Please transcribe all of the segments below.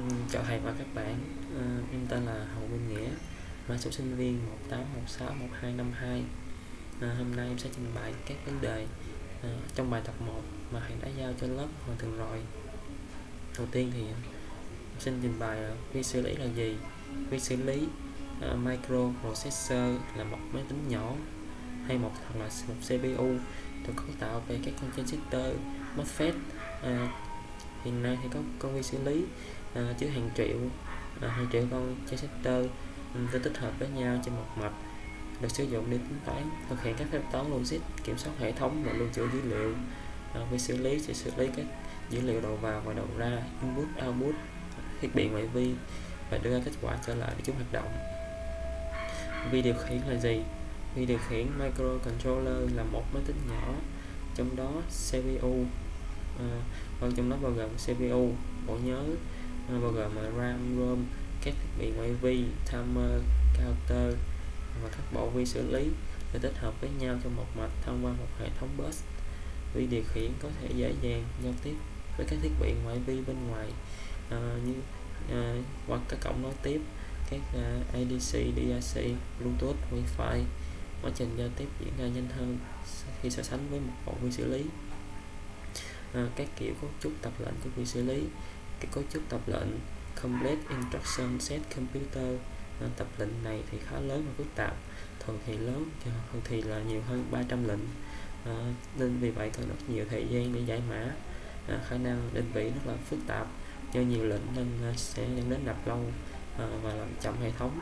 Chào thầy và các bạn. Em tên là Hậu Minh Nghĩa, mã số sinh viên 18161252. Hôm nay em sẽ trình bày các vấn đề trong bài tập 1 mà thầy đã giao cho lớp hồi tuần rồi. Đầu tiên thì em xin trình bày vi xử lý là gì. Vi xử lý microprocessor là một máy tính nhỏ hay hoặc là một CPU được cấu tạo về các con transistor MOSFET. Hiện nay thì có con vi xử lý chứa hàng triệu con transistor được tích hợp với nhau trên một mạch, được sử dụng để tính toán, thực hiện các phép toán logic, kiểm soát hệ thống và lưu trữ dữ liệu. Vi xử lý sẽ xử lý các dữ liệu đầu vào và đầu ra, input output thiết bị ngoại vi và đưa ra kết quả trở lại để chúng hoạt động. Vi điều khiển là gì? Vi điều khiển microcontroller là một máy tính nhỏ, trong đó CPU trong đó bao gồm CPU, bộ nhớ, bao gồm RAM, ROM, các thiết bị ngoại vi, timer, counter và các bộ vi xử lý được tích hợp với nhau trong một mạch thông qua một hệ thống bus. Vi điều khiển có thể dễ dàng giao tiếp với các thiết bị ngoại vi bên ngoài như qua các cổng nối tiếp, các ADC, DAC, Bluetooth, Wi-Fi. Quá trình giao tiếp diễn ra nhanh hơn khi so sánh với một bộ vi xử lý. Các kiểu cấu trúc tập lệnh của vi xử lý. Cái cấu trúc tập lệnh Complex Instruction Set Computer. Tập lệnh này thì khá lớn và phức tạp, thường thì là nhiều hơn 300 lệnh, nên vì vậy cần rất nhiều thời gian để giải mã. Khả năng định vị rất là phức tạp, do nhiều lệnh nên sẽ dẫn đến nạp lâu và làm chậm hệ thống.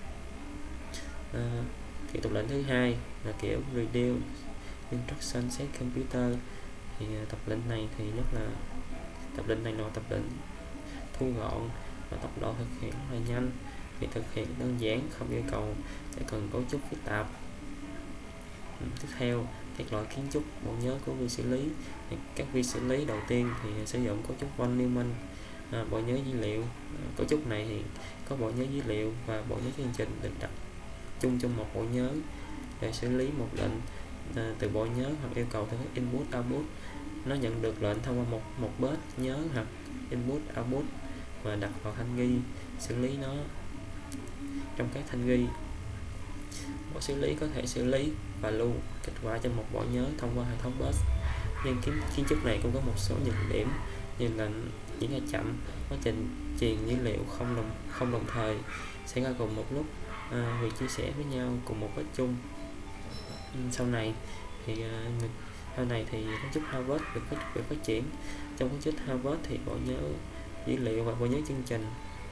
Kiểu tập lệnh thứ hai là kiểu Reduce Instruction Set Computer. Thì tập lệnh này là tập lệnh thu gọn và tốc độ thực hiện rất là nhanh, việc thực hiện đơn giản, không yêu cầu sẽ cần cấu trúc phức tạp. Tiếp theo, các loại kiến trúc bộ nhớ của vi xử lý. Các vi xử lý đầu tiên thì sử dụng cấu trúc von Neumann, bộ nhớ dữ liệu. Cấu trúc này thì có bộ nhớ dữ liệu và bộ nhớ chương trình được đặt chung trong một bộ nhớ để xử lý một lệnh từ bộ nhớ hoặc yêu cầu theo các input output. Nó nhận được lệnh thông qua một bus nhớ hoặc input output và đặt vào thanh ghi, xử lý nó trong các thanh ghi. Bộ xử lý có thể xử lý và lưu kết quả trong một bộ nhớ thông qua hệ thống bus. Nhưng kiến trúc này cũng có một số nhược điểm như là diễn ra chậm, quá trình truyền dữ liệu không đồng thời xảy ra cùng một lúc, việc chia sẻ với nhau cùng một bus chung. Sau này thì cấu trúc Harvard được phát triển. Trong cấu trúc Harvard thì bộ nhớ dữ liệu và bộ nhớ chương trình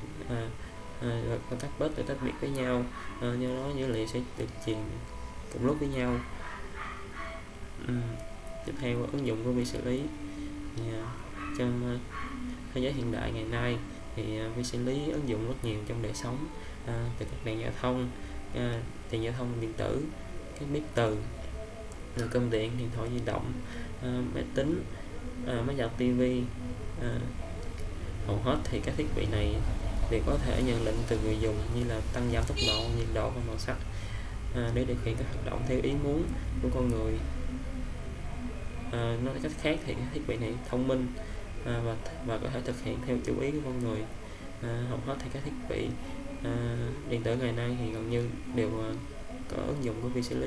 và các bus được tách biệt với nhau, do đó dữ liệu sẽ được truyền cùng lúc với nhau. Tiếp theo, ứng dụng của vi xử lý. Trong thế giới hiện đại ngày nay thì vi xử lý ứng dụng rất nhiều trong đời sống, từ các đèn giao thông, đèn giao thông điện tử, các bếp từ, cơm điện, điện thoại di động, máy tính, máy giặt, tivi. Hầu hết thì các thiết bị này đều có thể nhận lệnh từ người dùng như là tăng giảm tốc độ, nhiệt độ và màu sắc để điều khiển các hoạt động theo ý muốn của con người. Nói cách khác thì các thiết bị này thông minh và có thể thực hiện theo chủ ý của con người. Hầu hết thì các thiết bị điện tử ngày nay thì gần như đều có ứng dụng của vi xử lý.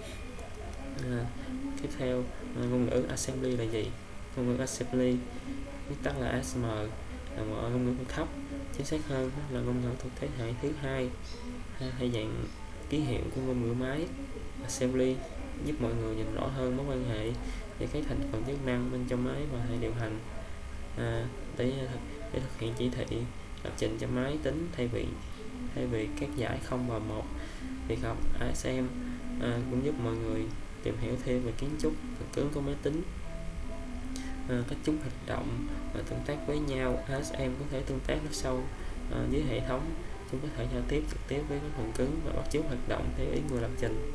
Tiếp theo, ngôn ngữ assembly là gì? Ngôn ngữ assembly viết tắt là ASM, là một ngôn ngữ thấp, chính xác hơn là ngôn ngữ thuộc thế hệ thứ hai hay dạng ký hiệu của ngôn ngữ máy. Assembly giúp mọi người nhìn rõ hơn mối quan hệ giữa các thành phần chức năng bên trong máy và hệ điều hành, để thực hiện chỉ thị lập trình cho máy tính thay vì các giải 0 và 1. Việc học ASM cũng giúp mọi người tìm hiểu thêm về kiến trúc phần cứng của máy tính, cách chúng hoạt động và tương tác với nhau. ASM có thể tương tác rất sâu với hệ thống. Chúng có thể giao tiếp trực tiếp với các phần cứng và bắt chước hoạt động theo ý người lập trình.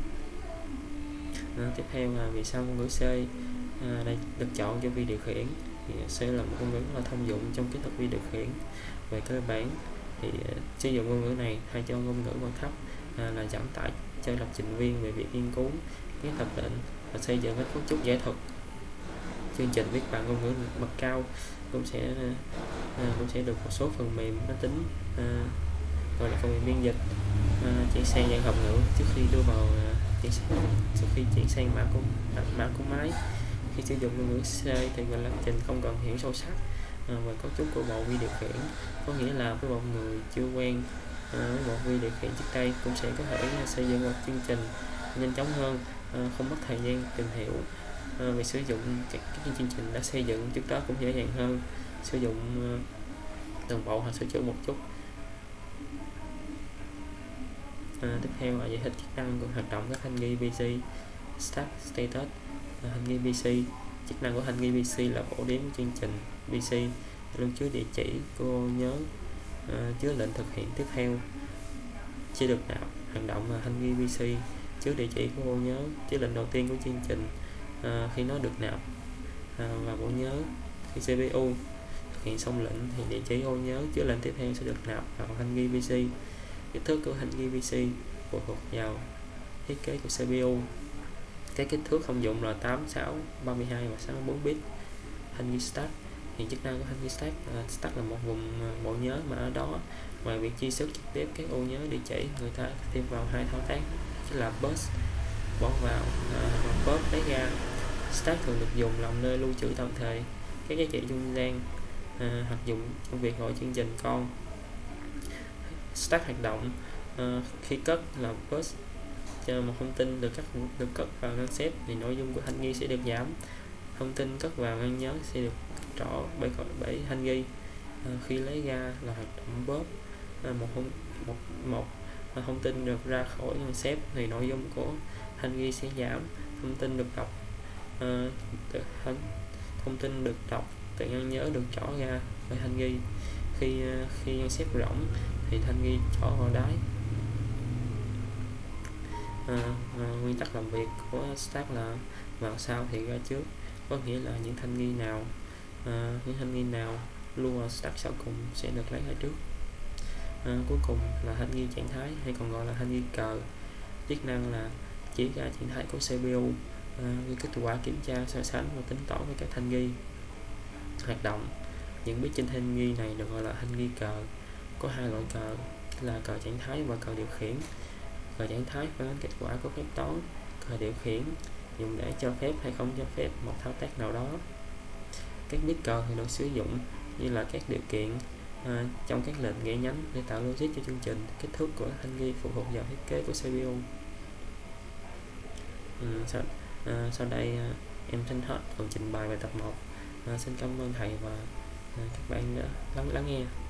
Tiếp theo là vì sao ngôn ngữ C đây được chọn cho vi điều khiển. Thì C là một ngôn ngữ rất là thông dụng trong kỹ thuật vi điều khiển. Về cơ bản thì sử dụng ngôn ngữ này thay cho ngôn ngữ bậc thấp là giảm tải cho lập trình viên về việc nghiên cứu các tập lệnh và xây dựng các cấu trúc giải thuật. chương trình viết bằng ngôn ngữ bậc cao cũng sẽ được một số phần mềm nó tính gọi là phần mềm biên dịch chuyển sang dạng hộp ngữ trước khi đưa vào trước khi chuyển sang mã của máy. Khi sử dụng ngôn ngữ C thì gọi là lập trình không cần hiểu sâu sắc về cấu trúc của bộ vi điều khiển, có nghĩa là với một người chưa quen với bộ vi điều khiển trước đây cũng sẽ có thể xây dựng một chương trình nhanh chóng hơn, không mất thời gian tìm hiểu. Việc sử dụng các chương trình đã xây dựng trước đó cũng dễ dàng hơn, sử dụng đồng bộ hoặc sửa chữa một chút. Tiếp theo là giải thích chức năng của hoạt động các thanh ghi PC. Start status thanh ghi PC. Chức năng của thanh ghi PC là phổ biến chương trình PC, luôn chứa địa chỉ của ô nhớ chứa lệnh thực hiện tiếp theo chỉ được nạp. Hoạt động là thanh ghi PC chứa địa chỉ của ô nhớ chứa lệnh đầu tiên của chương trình khi nó được nạp vào bộ nhớ. Khi CPU thực hiện xong lệnh thì địa chỉ ô nhớ chứa lệnh tiếp theo sẽ được nạp vào thanh ghi PC. Kích thước của thanh ghi PC phụ thuộc vào thiết kế của CPU. Cái kích thước thông dụng là 8, 6, 32 và 64 bit. Thanh ghi stack thì chức năng của thanh ghi stack là một vùng bộ nhớ mà ở đó ngoài việc chia sớt trực tiếp các ô nhớ địa chỉ, người ta thêm vào hai thao tác chính là bus bỏ vào và pop lấy ra. Stack thường được dùng làm nơi lưu trữ tạm thời các giá trị trung gian hoặc dùng trong việc gọi chương trình con. Stack hoạt động khi cất là bus một thông tin được cất vào ngăn xếp thì nội dung của thanh ghi sẽ được giảm. Thông tin cất vào ngăn nhớ sẽ được rõ bởi thanh ghi. Khi lấy ra là hoạt động pop một thông tin được ra khỏi ngăn xếp thì nội dung của thanh ghi sẽ giảm. Thông tin được đọc từ ngăn nhớ được trỏ ra bởi thanh ghi. Khi ngăn xếp rỗng thì thanh ghi trỏ vào đáy. Nguyên tắc làm việc của stack là vào sau thì ra trước, có nghĩa là những thanh ghi nào luôn vào stack sau cùng sẽ được lấy ra trước. Cuối cùng là thanh ghi trạng thái hay còn gọi là thanh ghi cờ. Chức năng là chỉ ra trạng thái của CPU như kết quả kiểm tra, so sánh và tính toán với các thanh ghi. Hoạt động những bit trên thanh ghi này được gọi là thanh ghi cờ. Có hai loại cờ là cờ trạng thái và cờ điều khiển. Cờ trạng thái phản ánh kết quả của phép toán, cờ điều khiển dùng để cho phép hay không cho phép một thao tác nào đó. Các bit cờ thì được sử dụng như là các điều kiện trong các lệnh nghe nhánh để tạo logic cho chương trình. Kích thước của thanh ghi phụ thuộc vào thiết kế của CPU. Sau đây em xin hết phần trình bày bài tập 1. Xin cảm ơn thầy và các bạn đã lắng nghe.